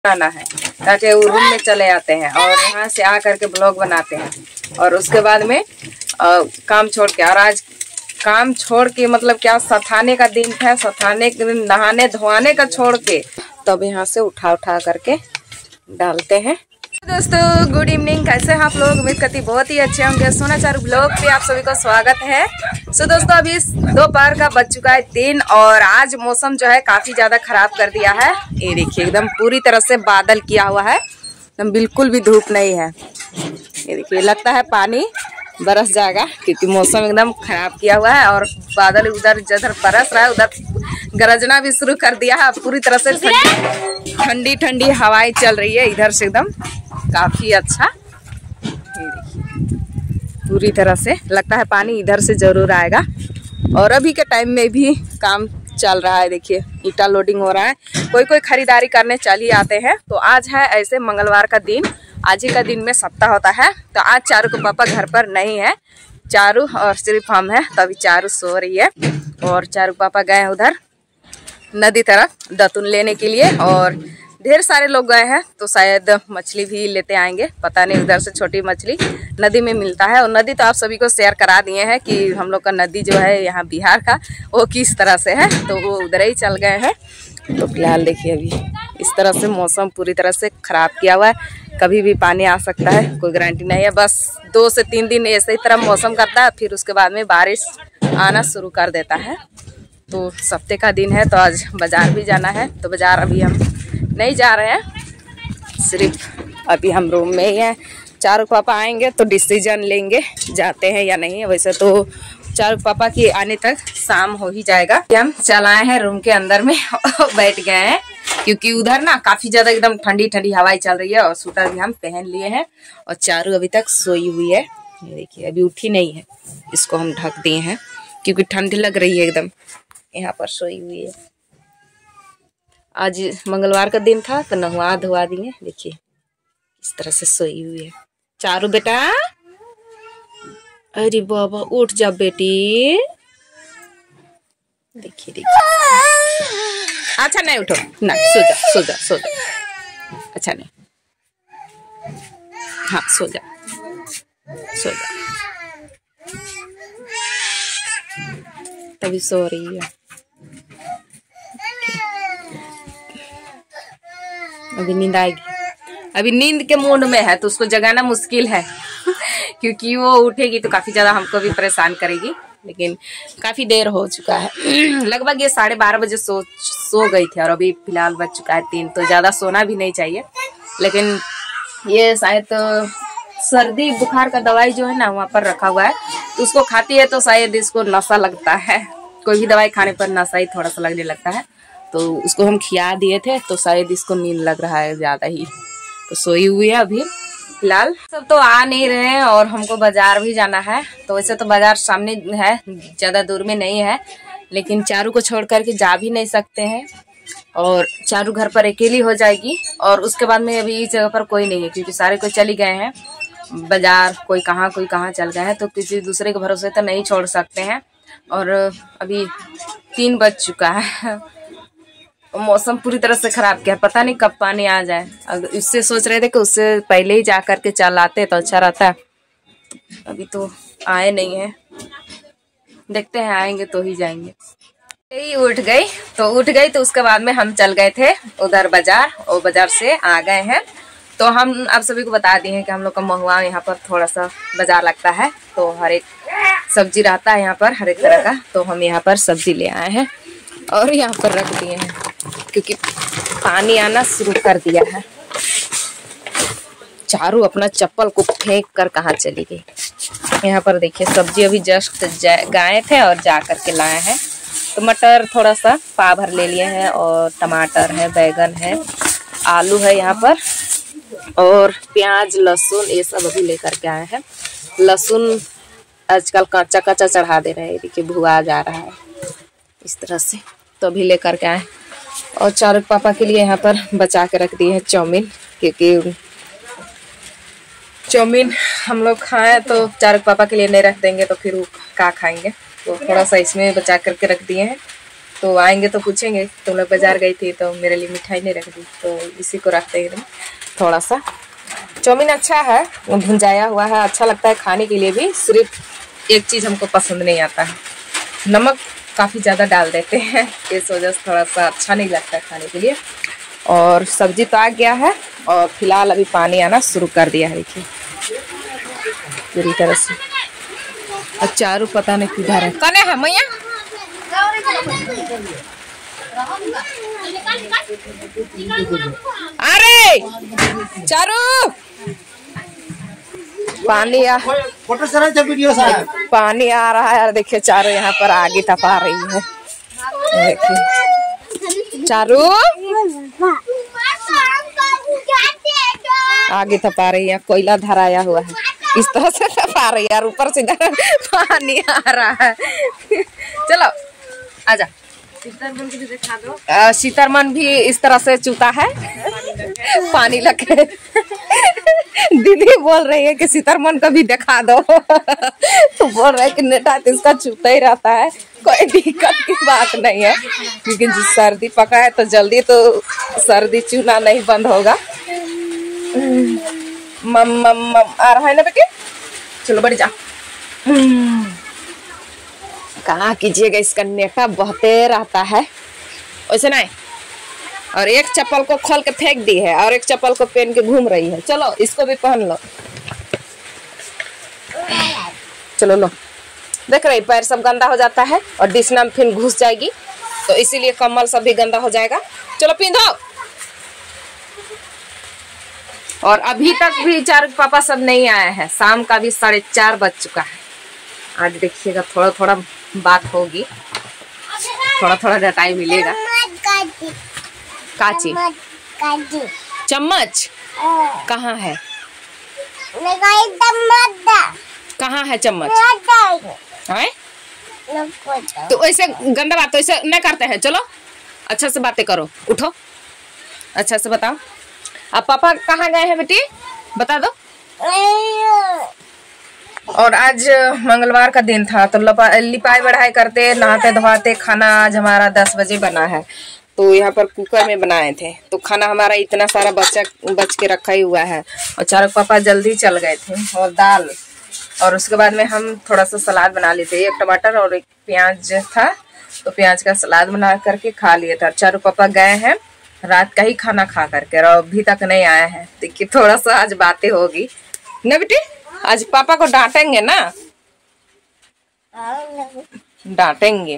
आना है ताकि वो रूम में चले आते हैं और यहाँ से आ करके ब्लॉग बनाते हैं। और उसके बाद में काम छोड़ के, और आज काम छोड़ के मतलब क्या, सताने का दिन था, सताने के दिन नहाने धोआने का छोड़ के तब यहाँ से उठा करके डालते हैं। दोस्तों गुड इवनिंग, कैसे हैं आप लोग? उम्मीद करती बहुत ही अच्छे होंगे। सोना चारू ब्लॉग पे आप सभी का स्वागत है। सो दोस्तों अभी दोपहर का बज चुका है 3 और आज मौसम जो है काफी ज्यादा खराब कर दिया है। ये देखिए एकदम पूरी तरह से बादल किया हुआ है, एकदम बिल्कुल भी धूप नहीं है। ये देखिए लगता है पानी बरस जाएगा क्योंकि मौसम एकदम खराब किया हुआ है और बादल उधर जिधर बरस रहा है उधर गरजना भी शुरू कर दिया है। पूरी तरह से ठंडी ठंडी हवाएं चल रही है इधर से, एकदम काफी अच्छा। पूरी तरह से लगता है पानी इधर से जरूर आएगा। और अभी के टाइम में भी काम चल रहा है, देखिए ईटा लोडिंग हो रहा है। कोई खरीदारी करने चल ही आते हैं। तो आज है ऐसे मंगलवार का दिन, आज ही का दिन में सप्ताह होता है। तो आज चारू के पापा घर पर नहीं है, चारू और सिर्फ हम है। तो अभी चारू सो रही है और चारू पापा गए हैं उधर नदी तरफ दतुन लेने के लिए। और ढेर सारे लोग गए हैं तो शायद मछली भी लेते आएंगे, पता नहीं। उधर से छोटी मछली नदी में मिलता है। और नदी तो आप सभी को शेयर करा दिए हैं कि हम लोग का नदी जो है यहाँ बिहार का वो किस तरह से है, तो वो उधर ही चल गए हैं। तो फिलहाल देखिए अभी इस तरह से मौसम पूरी तरह से खराब किया हुआ है, कभी भी पानी आ सकता है, कोई गारंटी नहीं है। बस 2 से 3 दिन ऐसे ही तरह मौसम करता है, फिर उसके बाद में बारिश आना शुरू कर देता है। तो सप्ते का दिन है तो आज बाज़ार भी जाना है। तो बाज़ार अभी हम नहीं जा रहे हैं, सिर्फ अभी हम रूम में ही हैं। चारू पापा आएंगे तो डिसीजन लेंगे जाते हैं या नहीं। वैसे तो चारू पापा के आने तक शाम हो ही जाएगा। हम चल आए हैं रूम के अंदर में बैठ गए हैं क्योंकि उधर ना काफी ज्यादा एकदम ठंडी ठंडी हवाएं चल रही है। और स्वेटर भी हम पहन लिए हैं और चारू अभी तक सोई हुई है। ये देखिए अभी उठी नहीं है, इसको हम ढक दिए हैं क्योंकि ठंडी लग रही है, एकदम यहाँ पर सोई हुई है। आज मंगलवार का दिन था तो नहवा धोवा दिए, देखिए इस तरह से सोई हुई है। चारू बेटा, अरे बाबा उठ जा बेटी, देखिए अच्छा नहीं उठो ना, सो जा। अच्छा नहीं, हाँ सो जा। तभी सो रही है, अभी नींद आएगी। अभी नींद के मूड में है तो उसको जगाना मुश्किल है क्योंकि वो उठेगी तो काफी ज्यादा हमको भी परेशान करेगी। लेकिन काफी देर हो चुका है, लगभग ये 12:30 बजे सो गई थी और अभी फिलहाल बज चुका है 3। तो ज्यादा सोना भी नहीं चाहिए। लेकिन ये शायद तो सर्दी बुखार का दवाई जो है ना वहाँ पर रखा हुआ है, तो उसको खाती है तो शायद इसको नशा लगता है। कोई भी दवाई खाने पर नशा ही थोड़ा सा लगने लगता है। तो उसको हम खिला दिए थे तो शायद इसको नींद लग रहा है ज्यादा ही, तो सोई हुई है अभी फिलहाल। सब तो आ नहीं रहे हैं और हमको बाजार भी जाना है। तो वैसे तो बाजार सामने है, ज्यादा दूर में नहीं है, लेकिन चारू को छोड़ करके जा भी नहीं सकते हैं और चारू घर पर अकेली हो जाएगी। और उसके बाद में अभी इस जगह पर कोई नहीं है क्योंकि सारे कोई चली गए हैं बाजार, कोई कहाँ चल गए हैं। तो किसी दूसरे के भरोसे तो नहीं छोड़ सकते हैं। और अभी 3 बज चुका है, मौसम पूरी तरह से खराब किया, पता नहीं कब पानी आ जाए। अगर इससे सोच रहे थे कि उससे पहले ही जा करके चल आते तो अच्छा रहता। अभी तो आए नहीं है, देखते हैं आएंगे तो ही जाएंगे। यही उठ गई तो उसके बाद में हम चल गए थे उधर बाजार और बाजार से आ गए हैं। तो हम आप सभी को बता दिए हैं कि हम लोग का महुआ यहाँ पर थोड़ा सा बाजार लगता है, तो हर एक सब्जी रहता है यहाँ पर हर एक तरह का। तो हम यहाँ पर सब्जी ले आए हैं और यहाँ पर रख दिए हैं क्योंकि पानी आना शुरू कर दिया है। चारू अपना चप्पल को फेंक कर कहाँ चली गई। यहाँ पर देखिए सब्जी अभी जस्ट गए थे और जा करके लाए हैं। तो मटर थोड़ा सा पाव भर ले लिए हैं और टमाटर है, बैगन है, आलू है यहाँ पर, और प्याज लहसुन ये सब अभी लेकर के आए हैं। लहसुन आजकल कच्चा चढ़ा दे रहे हैं, देखिए भुआ जा रहा है इस तरह से, तो अभी लेकर के आए। और चारू पापा के लिए यहाँ पर बचा के रख दिए हैं चाउमीन, क्योंकि चाउमीन हम लोग खाएं तो चारू पापा के लिए नहीं रख देंगे तो फिर वो क्या खाएंगे। तो थोड़ा सा इसमें बचा करके रख दिए हैं तो आएंगे तो पूछेंगे तुम लोग बाजार गई थी तो मेरे लिए मिठाई नहीं रख दी, तो इसी को रखते हैं थोड़ा सा। चाउमीन अच्छा है, भुंजाया हुआ है, अच्छा लगता है खाने के लिए भी। सिर्फ एक चीज़ हमको पसंद नहीं आता है, नमक काफ़ी ज़्यादा डाल देते हैं, इस वजह से थोड़ा सा अच्छा नहीं लगता है खाने के लिए। और सब्जी तो आ गया है और फिलहाल अभी पानी आना शुरू कर दिया है, देखिए पूरी तरह से। और चारू पता नहीं किधर है, कौन है मैया? अरे चारू पानी पानी आ रहा है यार, देखिए चारू यहाँ पर आगे तपा रही है, देखिए चारू आगे तपा रही है, कोयला धराया हुआ है, इस तरह से तपा रही है यार, ऊपर से पानी आ रहा है। चलो आजा, सीतरमन भी इस तरह से चूता है पानी लगे। दीदी बोल रही है कि सीतरमन को भी दिखा दो। तो बोल रहे हैं कि नेटा तो इसका चूता ही रहता है, कोई दिक्कत की बात नहीं है, क्योंकि सर्दी पका है तो जल्दी तो सर्दी चूना नहीं बंद होगा। मम मम मम आ रहा है ना बेटे, चलो बढ़ जा। कहाँ कीजिएगा, इसका नेटा बहते रहता है, वैसे नहीं। और एक चप्पल को खोल के फेंक दी है और एक चप्पल को पहन के घूम रही है। चलो इसको भी पहन लो, चलो लो। देख रही पैर सब गंदा हो जाता है और डिशना में फिर घुस जाएगी, तो इसीलिए कम्बल सब भी गंदा हो जाएगा। चलो पिंधो। और अभी तक भी चारू पापा सब नहीं आए हैं, शाम का भी 4:30 बज चुका है। आज देखिएगा थोड़ा थोड़ा बात होगी, थोड़ा थोड़ा टाइम मिलेगा। काची चम्मच कहाँ है? कहाँ है चम्मच? है तो ऐसे गंदा बात तो ऐसे नहीं करते हैं। चलो अच्छा से बातें करो, उठो अच्छा से बताओ। अब पापा कहाँ गए हैं बेटी, बता दो। और आज मंगलवार का दिन था तो लिपाई बढ़ाई करते, नहाते धोते, खाना आज हमारा 10 बजे बना है। तो यहाँ पर कुकर में बनाए थे, तो खाना हमारा इतना सारा बच के रखा ही हुआ है। और चारू पापा जल्दी चल गए थे, और दाल, और उसके बाद में हम थोड़ा सा सलाद बना लिए थे, 1 टमाटर और 1 प्याज था, तो प्याज का सलाद बना करके खा लिए था। चारू पापा गए हैं रात का ही खाना खा करके, और अभी तक नहीं आए हैं। देखिए थोड़ा सा आज बातें होगी ना बेटी, आज पापा को डांटेंगे ना, डांटेंगे।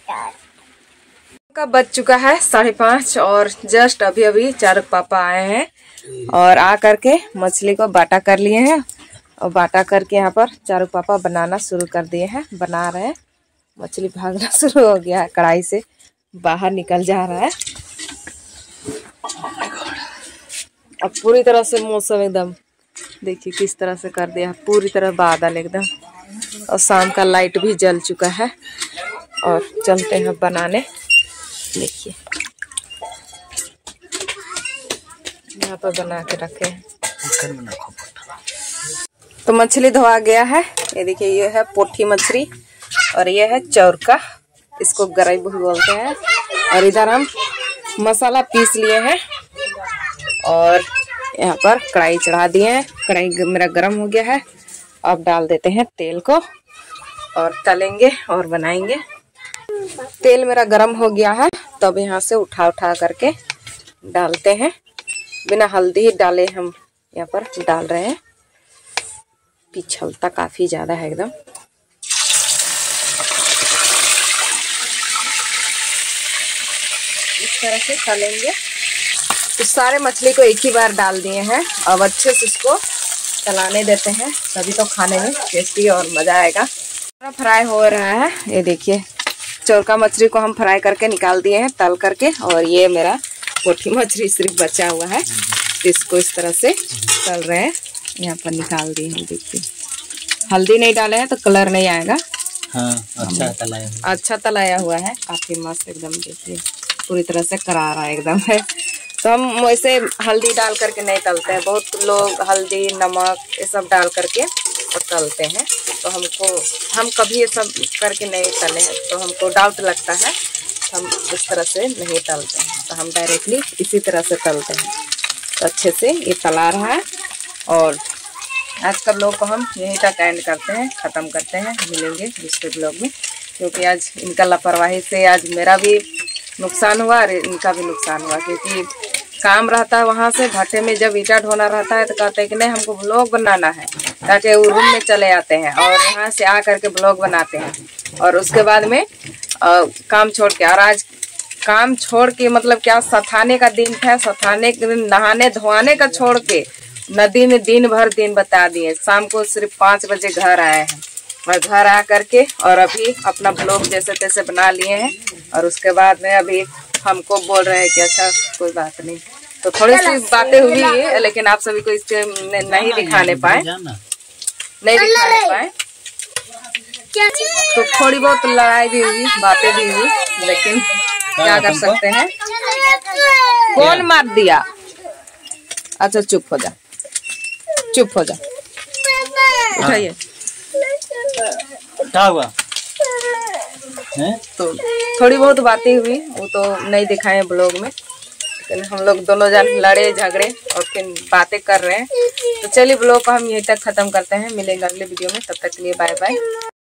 का बज चुका है 5:30 और जस्ट अभी अभी चारू पापा आए हैं और आ करके मछली को बाटा कर लिए हैं, और बाटा करके यहाँ पर चारू पापा बनाना शुरू कर दिए हैं, बना रहे हैं। मछली भागना शुरू हो गया है, कढ़ाई से बाहर निकल जा रहा है। अब पूरी तरह से मौसम एकदम देखिए किस तरह से कर दिया, पूरी तरह बादल एकदम, और शाम का लाइट भी जल चुका है। और चलते हैं बनाने। देखिए यहाँ पर बना के रखे हैं। तो मछली धोआ गया है, ये देखिए, ये है पोठी मछली और ये है चौरका, इसको गरई भी बोलते हैं। और इधर हम मसाला पीस लिए हैं और यहाँ पर कढ़ाई चढ़ा दिए हैं। कढ़ाई मेरा गर्म हो गया है, अब डाल देते हैं तेल को और तलेंगे और बनाएंगे। तेल मेरा गर्म हो गया है, तब यहाँ से उठा करके डालते हैं। बिना हल्दी ही डाले हम यहाँ पर डाल रहे हैं। पिछलता काफी ज्यादा है एकदम। इस तरह से तलेंगे। तो सारे मछली को एक ही बार डाल दिए हैं, अब अच्छे से इसको तलाने देते हैं, तभी तो खाने में टेस्टी और मजा आएगा। फ्राई हो रहा है, ये देखिए चौरका मछली को हम फ्राई करके निकाल दिए हैं तल करके, और ये मेरा पोठी मछली सिर्फ बचा हुआ है, तो इसको इस तरह से तल रहे हैं, यहाँ पर निकाल दिए हैं। देखिए हल्दी नहीं डाले हैं तो कलर नहीं आएगा। हाँ, अच्छा तलाया हुआ है, काफी मस्त एकदम। देखिए पूरी तरह से करारा एकदम है। तो हम वैसे हल्दी डाल करके नहीं तलते हैं, बहुत लोग हल्दी नमक ये सब डाल करके और तलते हैं, तो हम कभी ये सब करके नहीं तले हैं, तो हमको डाउट लगता है, हम इस तरह से नहीं तलते हैं, तो हम डायरेक्टली इसी तरह से तलते हैं। तो अच्छे से ये तला रहा है और आज का ब्लॉग को हम यहीं तक एंड करते हैं, ख़त्म करते हैं। मिलेंगे दूसरे ब्लॉग में, क्योंकि आज इनका लापरवाही से आज मेरा भी नुकसान हुआ और इनका भी नुकसान हुआ। क्योंकि काम रहता है वहाँ से भट्टे में जब ईटा ढोना रहता है तो कहते हैं कि नहीं हमको ब्लॉग बनाना है, ताकि वो रूम में चले आते हैं और यहाँ से आ करके ब्लॉग बनाते हैं। और उसके बाद में काम छोड़ के, और आज काम छोड़ के मतलब क्या, सथाने का दिन था, सथाने के दिन नहाने धोआने का छोड़ के नदी में दिन भर दिन बता दिए। शाम को सिर्फ 5 बजे घर आए हैं और घर आ करके और अभी अपना ब्लॉग जैसे तैसे बना लिए हैं। और उसके बाद में अभी हमको बोल रहे हैं कि अच्छा कोई बात नहीं। तो थोड़ी सी बातें हुई है, लेकिन आप सभी को इसके नहीं दिखाने पाए। तो थोड़ी बहुत लड़ाई भी हुई, बातें भी हुई, लेकिन क्या कर सकते हैं। कौन मार दिया? अच्छा चुप हो जा, चुप हो जा, उठाइए। क्या हुआ? तो थोड़ी बहुत बातें हुई, वो तो नहीं दिखाए ब्लॉग में, लेकिन हम लोग दोनों जन लड़े झगड़े और फिर बातें कर रहे हैं। तो चलिए ब्लॉग को हम यहीं तक ख़त्म करते हैं। मिलेंगे अगले वीडियो में, तब तक के लिए बाय बाय।